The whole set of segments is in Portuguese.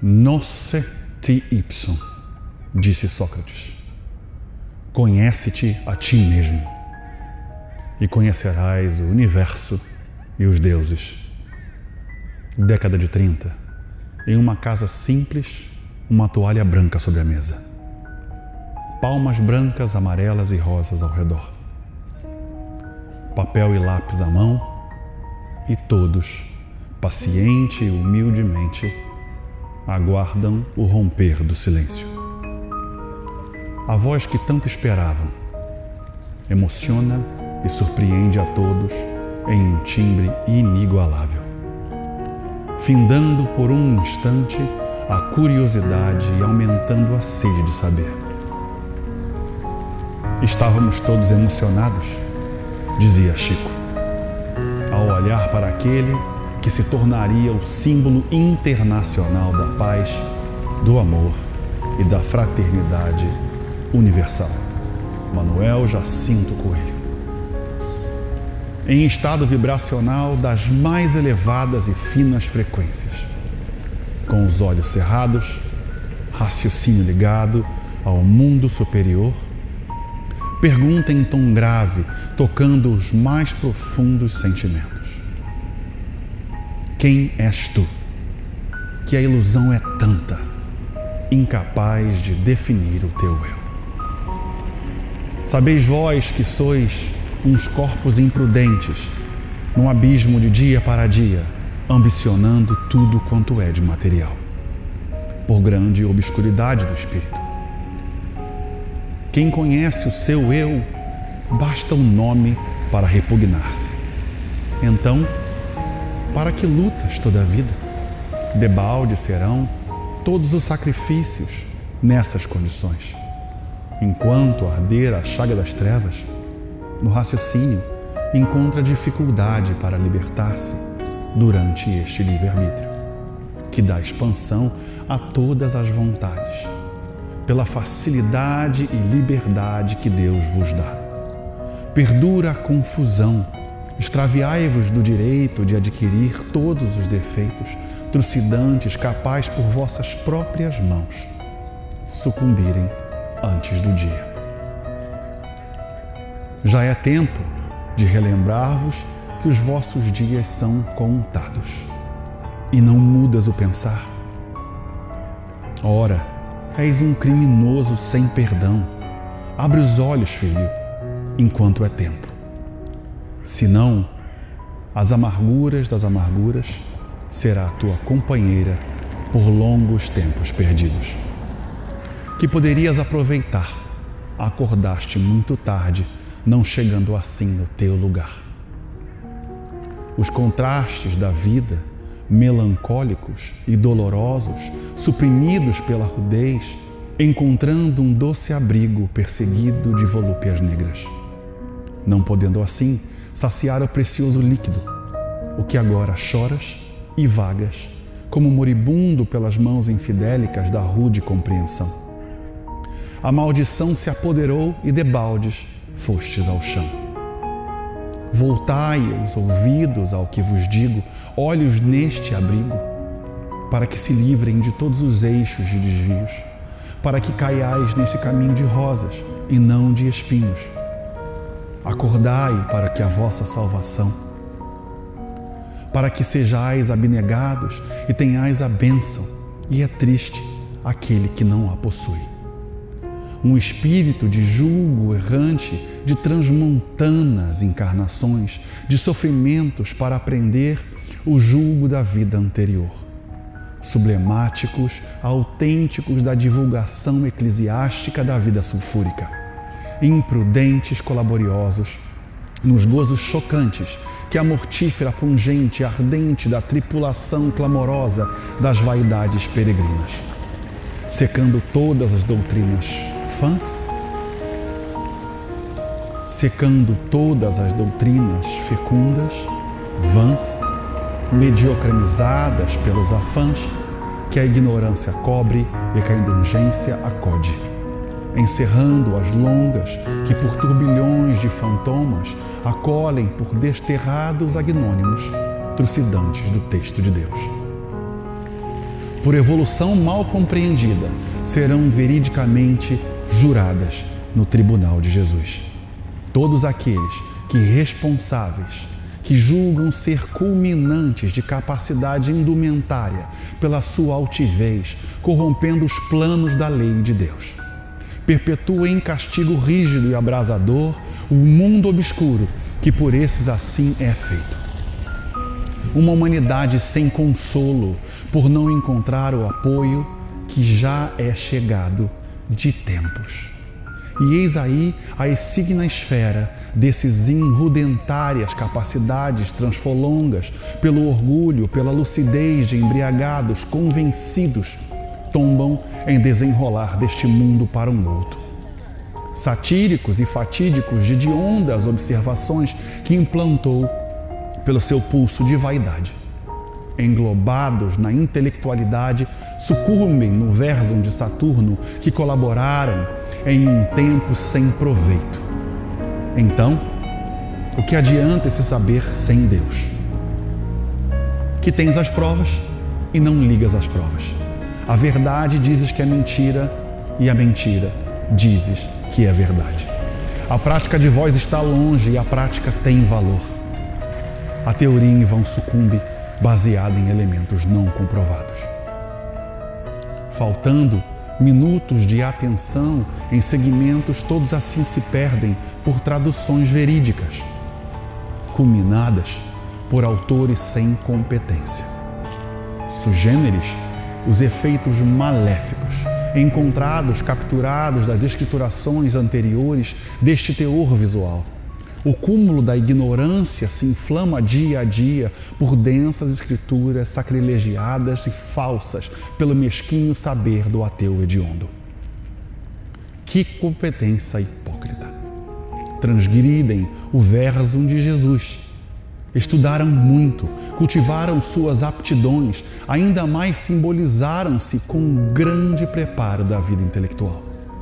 Gnosse te ipsum, disse Sócrates. Conhece-te a ti mesmo e conhecerás o universo e os deuses. Década de 30, em uma casa simples, uma toalha branca sobre a mesa. Palmas brancas, amarelas e rosas ao redor. Papel e lápis à mão e todos, paciente e humildemente, aguardam o romper do silêncio. A voz que tanto esperavam emociona e surpreende a todos em um timbre inigualável, findando por um instante a curiosidade e aumentando a sede de saber. Estávamos todos emocionados, dizia Chico, ao olhar para aquele que se tornaria o símbolo internacional da paz, do amor e da fraternidade universal. Manuel Jacinto Coelho. Em estado vibracional das mais elevadas e finas frequências, com os olhos cerrados, raciocínio ligado ao mundo superior, pergunta em tom grave, tocando os mais profundos sentimentos. Quem és tu? Que a ilusão é tanta, incapaz de definir o teu eu. Sabeis vós que sois uns corpos imprudentes, num abismo de dia para dia, ambicionando tudo quanto é de material, por grande obscuridade do espírito. Quem conhece o seu eu, basta um nome para repugnar-se. Então, para que lutas toda a vida? Debalde serão todos os sacrifícios nessas condições. Enquanto arder a chaga das trevas, no raciocínio encontra dificuldade para libertar-se durante este livre-arbítrio, que dá expansão a todas as vontades, pela facilidade e liberdade que Deus vos dá. Perdura a confusão, extraviai-vos do direito de adquirir todos os defeitos trucidantes capaz por vossas próprias mãos sucumbirem antes do dia. Já é tempo de relembrar-vos que os vossos dias são contados e não mudas o pensar. Ora, és um criminoso sem perdão. Abre os olhos, filho, enquanto é tempo. Senão, as amarguras das amarguras será a tua companheira por longos tempos perdidos, que poderias aproveitar. Acordaste muito tarde, não chegando assim no teu lugar. Os contrastes da vida, melancólicos e dolorosos, suprimidos pela rudez, encontrando um doce abrigo perseguido de volúpias negras, não podendo assim saciar o precioso líquido, o que agora choras e vagas, como moribundo pelas mãos infidélicas da rude compreensão. A maldição se apoderou e debaldes fostes ao chão. Voltai os ouvidos ao que vos digo, olhos neste abrigo, para que se livrem de todos os eixos de desvios, para que caiais nesse caminho de rosas e não de espinhos. Acordai para que a vossa salvação, para que sejais abnegados e tenhais a bênção, e é triste aquele que não a possui. Um espírito de julgo errante, de transmontanas encarnações, de sofrimentos para aprender o julgo da vida anterior. Sublemáticos, autênticos da divulgação eclesiástica da vida sulfúrica. Imprudentes colaboriosos nos gozos chocantes que a mortífera pungente e ardente da tripulação clamorosa das vaidades peregrinas, secando todas as doutrinas fãs, secando todas as doutrinas fecundas, vãs, mediocramizadas pelos afãs que a ignorância cobre e que a indulgência acode, encerrando as longas que por turbilhões de fantomas acolhem por desterrados agnônimos trucidantes do texto de Deus. por evolução mal compreendida, serão veridicamente juradas no tribunal de Jesus. Todos aqueles que responsáveis, que julgam ser culminantes de capacidade indumentária pela sua altivez, corrompendo os planos da lei de Deus. Perpetuem em castigo rígido e abrasador o mundo obscuro que por esses assim é feito. Uma humanidade sem consolo por não encontrar o apoio que já é chegado de tempos. E eis aí a exígna esfera desses inrudentárias capacidades transfolongas, pelo orgulho, pela lucidez de embriagados convencidos, tombam em desenrolar deste mundo para um outro. Satíricos e fatídicos de hediondas observações que implantou pelo seu pulso de vaidade. Englobados na intelectualidade, sucumbem no versum de Saturno que colaboraram em um tempo sem proveito. Então, o que adianta esse saber sem Deus? Que tens as provas e não ligas as provas. A verdade dizes que é mentira e a mentira dizes que é verdade. A prática de vós está longe e a prática tem valor. A teoria em vão sucumbe, baseada em elementos não comprovados. Faltando minutos de atenção em segmentos, todos assim se perdem por traduções verídicas, culminadas por autores sem competência. Sugêneres, os efeitos maléficos encontrados, capturados das descriturações anteriores deste teor visual. O cúmulo da ignorância se inflama dia a dia por densas escrituras sacrilegiadas e falsas pelo mesquinho saber do ateu hediondo. Que competência hipócrita! Transgridem o versum de Jesus. Estudaram muito, cultivaram suas aptidões, ainda mais simbolizaram-se com um grande preparo da vida intelectual.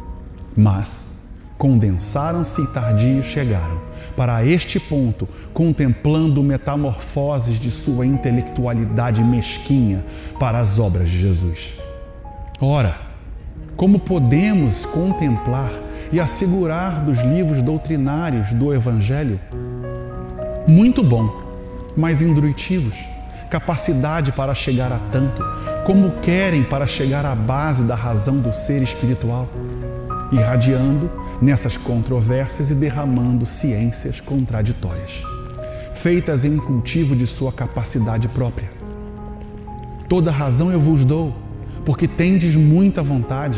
Mas condensaram-se e tardios chegaram para este ponto, contemplando metamorfoses de sua intelectualidade mesquinha para as obras de Jesus. Ora, como podemos contemplar e assegurar dos livros doutrinários do Evangelho? Muito bom, mas intuitivos, capacidade para chegar a tanto, como querem para chegar à base da razão do ser espiritual, irradiando nessas controvérsias e derramando ciências contraditórias, feitas em cultivo de sua capacidade própria. Toda razão eu vos dou, porque tendes muita vontade,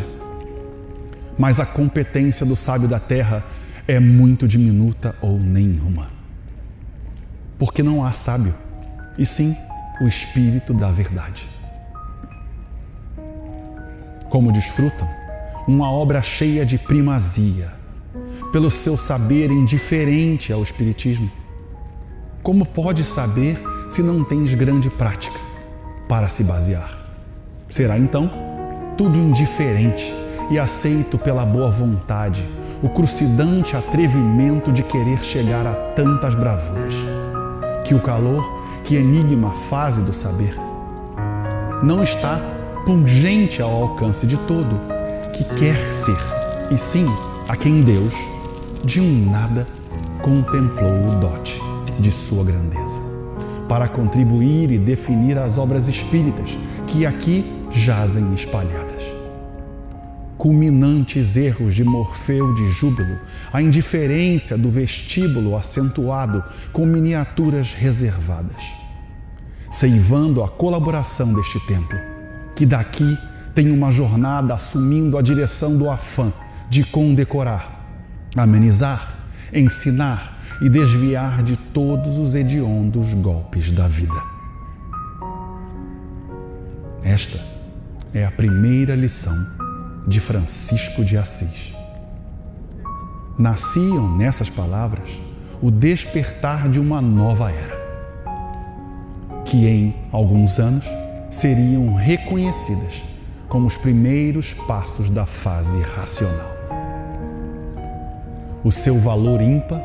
mas a competência do sábio da terra é muito diminuta ou nenhuma. Porque não há sábio, e sim o Espírito da verdade. Como desfrutam uma obra cheia de primazia, pelo seu saber indiferente ao Espiritismo? Como podes saber se não tens grande prática para se basear? Será então tudo indiferente e aceito pela boa vontade o crucidante atrevimento de querer chegar a tantas bravuras, que o calor que enigma a fase do saber não está pungente ao alcance de todo que quer ser, e sim a quem Deus, de um nada, contemplou o dote de sua grandeza, para contribuir e definir as obras espíritas que aqui jazem espalhadas. Culminantes erros de Morfeu de júbilo, a indiferença do vestíbulo acentuado com miniaturas reservadas, ceivando a colaboração deste templo, que daqui tem uma jornada assumindo a direção do afã de condecorar, amenizar, ensinar e desviar de todos os hediondos golpes da vida. Esta é a primeira lição de Francisco de Assis. Nasciam nessas palavras o despertar de uma nova era, que em alguns anos seriam reconhecidas como os primeiros passos da fase racional. O seu valor ímpar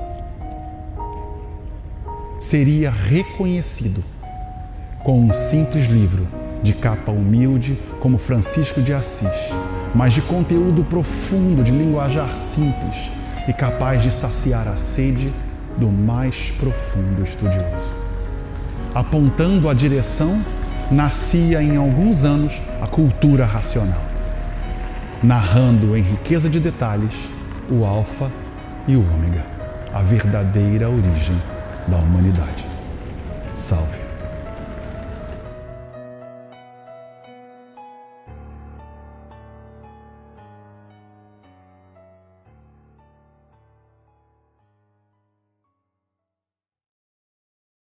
seria reconhecido com um simples livro de capa humilde como Francisco de Assis, mas de conteúdo profundo, de linguajar simples e capaz de saciar a sede do mais profundo estudioso. Apontando a direção, nascia em alguns anos a cultura racional, narrando em riqueza de detalhes o alfa e o ômega, a verdadeira origem da humanidade. Salve!